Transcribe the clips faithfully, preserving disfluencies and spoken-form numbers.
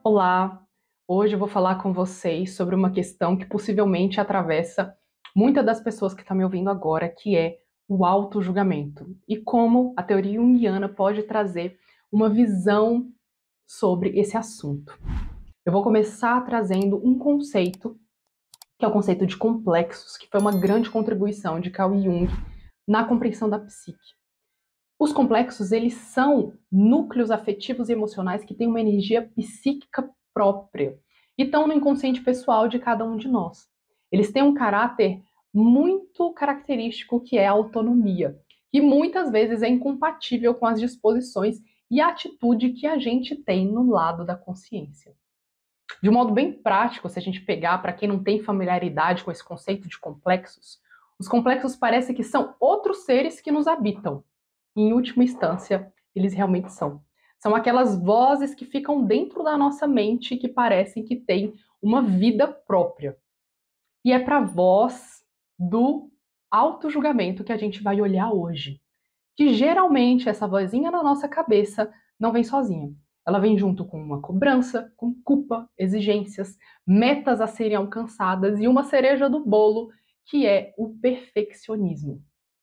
Olá! Hoje eu vou falar com vocês sobre uma questão que possivelmente atravessa muitas das pessoas que estão me ouvindo agora, que é o autojulgamento, e como a teoria junguiana pode trazer uma visão sobre esse assunto. Eu vou começar trazendo um conceito, que é o conceito de complexos, que foi uma grande contribuição de Carl Jung na compreensão da psique. Os complexos, eles são núcleos afetivos e emocionais que têm uma energia psíquica própria e estão no inconsciente pessoal de cada um de nós. Eles têm um caráter muito característico, que é a autonomia, que muitas vezes é incompatível com as disposições e a atitude que a gente tem no lado da consciência. De um modo bem prático, se a gente pegar para quem não tem familiaridade com esse conceito de complexos, os complexos parecem que são outros seres que nos habitam. Em última instância, eles realmente são. São aquelas vozes que ficam dentro da nossa mente e que parecem que têm uma vida própria. E é para a voz do autojulgamento que a gente vai olhar hoje. Que geralmente essa vozinha na nossa cabeça não vem sozinha. Ela vem junto com uma cobrança, com culpa, exigências, metas a serem alcançadas e uma cereja do bolo, que é o perfeccionismo.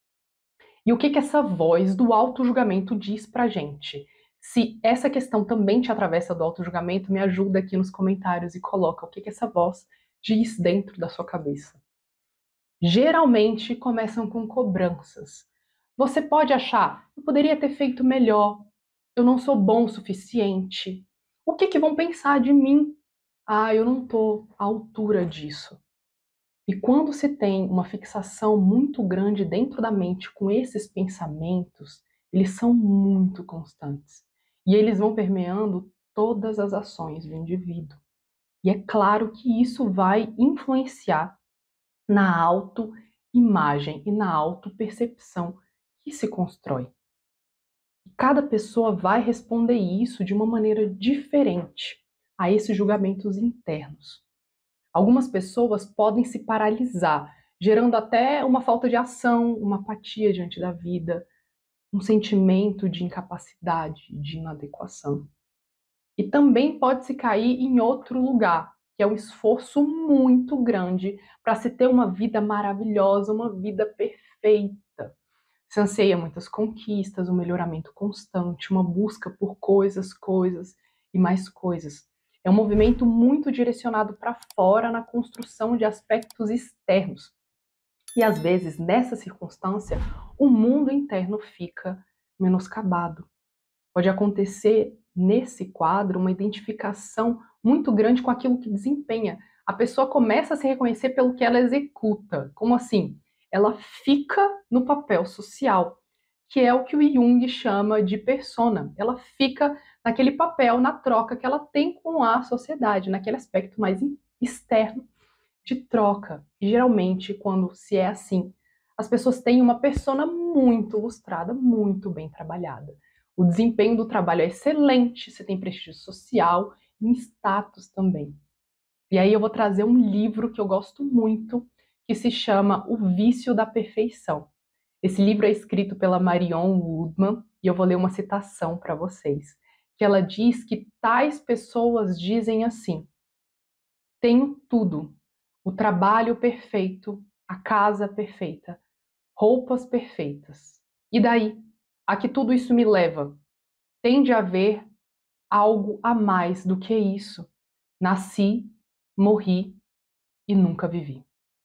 E o que que essa voz do autojulgamento diz pra gente? Se essa questão também te atravessa do autojulgamento, me ajuda aqui nos comentários e coloca o que que essa voz diz dentro da sua cabeça. Geralmente começam com cobranças. Você pode achar, eu poderia ter feito melhor, eu não sou bom o suficiente. O que que vão pensar de mim? Ah, eu não tô à altura disso. E quando se tem uma fixação muito grande dentro da mente com esses pensamentos, eles são muito constantes. E eles vão permeando todas as ações do indivíduo. E é claro que isso vai influenciar na autoimagem e na autopercepção que se constrói. E cada pessoa vai responder isso de uma maneira diferente a esses julgamentos internos. Algumas pessoas podem se paralisar, gerando até uma falta de ação, uma apatia diante da vida, um sentimento de incapacidade, de inadequação. E também pode se cair em outro lugar, que é um esforço muito grande para se ter uma vida maravilhosa, uma vida perfeita. Se anseia muitas conquistas, um melhoramento constante, uma busca por coisas, coisas e mais coisas. É um movimento muito direcionado para fora na construção de aspectos externos. E às vezes, nessa circunstância, o mundo interno fica menoscabado. Pode acontecer nesse quadro uma identificação muito grande com aquilo que desempenha. A pessoa começa a se reconhecer pelo que ela executa. Como assim? Ela fica no papel social, que é o que o Jung chama de persona. Ela fica naquele papel, na troca que ela tem com a sociedade, naquele aspecto mais externo de troca. E geralmente, quando se é assim, as pessoas têm uma persona muito lustrada, muito bem trabalhada. O desempenho do trabalho é excelente, você tem prestígio social e um status também. E aí eu vou trazer um livro que eu gosto muito, que se chama O Vício da Perfeição. Esse livro é escrito pela Marion Woodman, e eu vou ler uma citação para vocês, que ela diz que tais pessoas dizem assim: tenho tudo, o trabalho perfeito, a casa perfeita, roupas perfeitas. E daí? A que tudo isso me leva? Tem de haver algo a mais do que isso. Nasci, morri e nunca vivi.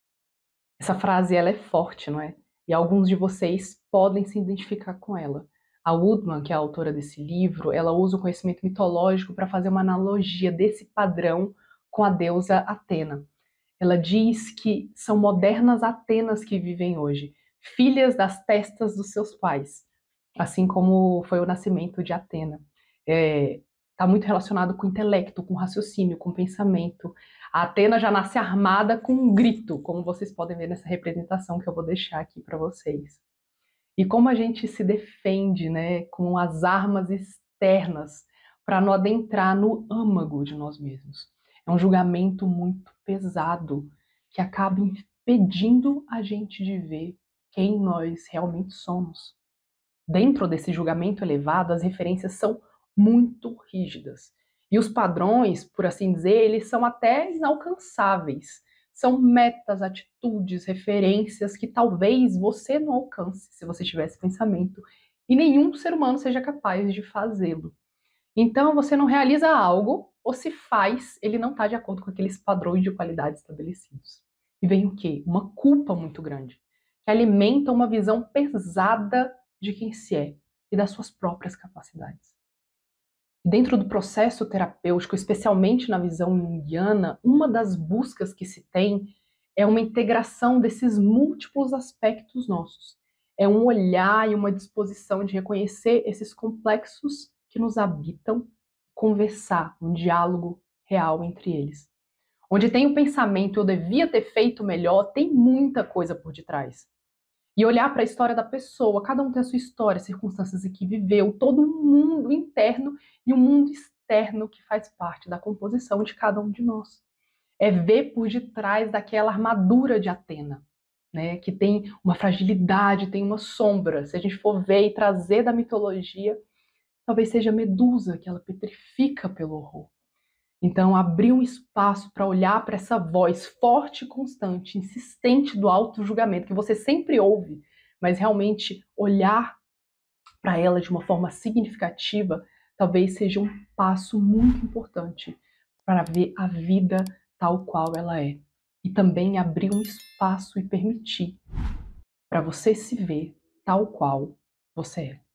Essa frase ela é forte, não é? E alguns de vocês podem se identificar com ela. A Woodman, que é a autora desse livro, ela usa o conhecimento mitológico para fazer uma analogia desse padrão com a deusa Atena. Ela diz que são modernas Atenas que vivem hoje, filhas das testas dos seus pais, assim como foi o nascimento de Atena. É, está muito relacionado com o intelecto, com o raciocínio, com o pensamento. A Atena já nasce armada com um grito, como vocês podem ver nessa representação que eu vou deixar aqui para vocês. E como a gente se defende, né, com as armas externas para não adentrar no âmago de nós mesmos. É um julgamento muito pesado que acaba impedindo a gente de ver quem nós realmente somos. Dentro desse julgamento elevado, as referências são muito rígidas. E os padrões, por assim dizer, eles são até inalcançáveis. São metas, atitudes, referências que talvez você não alcance se você tivesse pensamento e nenhum ser humano seja capaz de fazê-lo. Então, você não realiza algo, ou se faz, ele não está de acordo com aqueles padrões de qualidade estabelecidos. E vem o quê? Uma culpa muito grande, que alimenta uma visão pesada de quem se é e das suas próprias capacidades. Dentro do processo terapêutico, especialmente na visão junguiana, uma das buscas que se tem é uma integração desses múltiplos aspectos nossos. É um olhar e uma disposição de reconhecer esses complexos que nos habitam, conversar, um diálogo real entre eles. Onde tem o pensamento, eu devia ter feito melhor, tem muita coisa por detrás. E olhar para a história da pessoa, cada um tem a sua história, circunstâncias em que viveu, todo um mundo interno e um mundo externo que faz parte da composição de cada um de nós. É ver por detrás daquela armadura de Atena, né, que tem uma fragilidade, tem uma sombra. Se a gente for ver e trazer da mitologia, talvez seja Medusa, que ela petrifica pelo horror. Então, abrir um espaço para olhar para essa voz forte e constante, insistente do auto-julgamento, que você sempre ouve, mas realmente olhar para ela de uma forma significativa, talvez seja um passo muito importante para ver a vida tal qual ela é. E também abrir um espaço e permitir para você se ver tal qual você é.